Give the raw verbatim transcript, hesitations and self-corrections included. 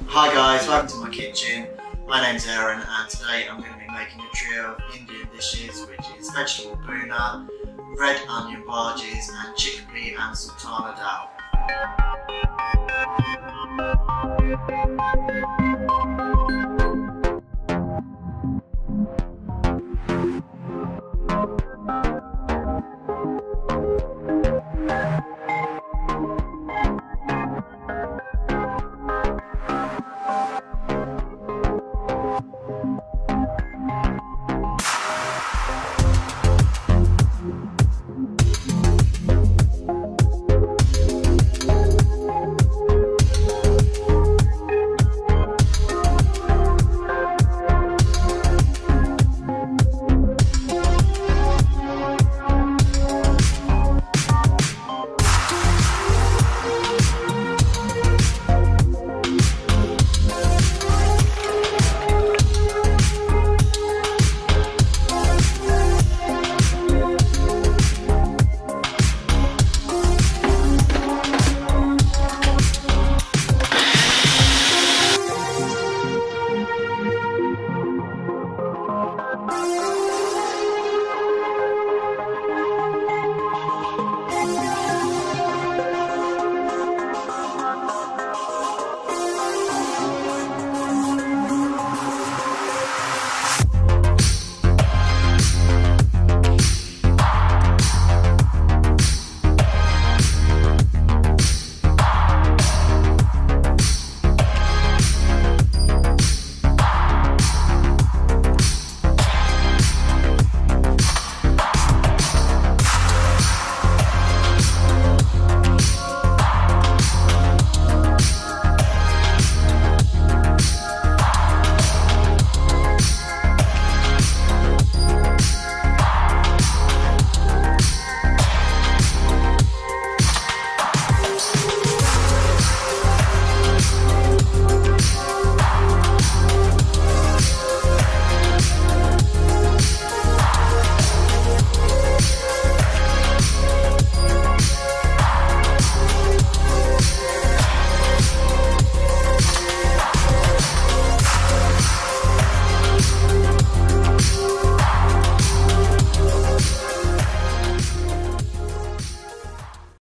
Hi guys, welcome to my kitchen. My name's Aaron and today I'm going to be making a trio of Indian dishes, which is vegetable Bhuna, red onion Bhajis and chickpea and sultana Dahl.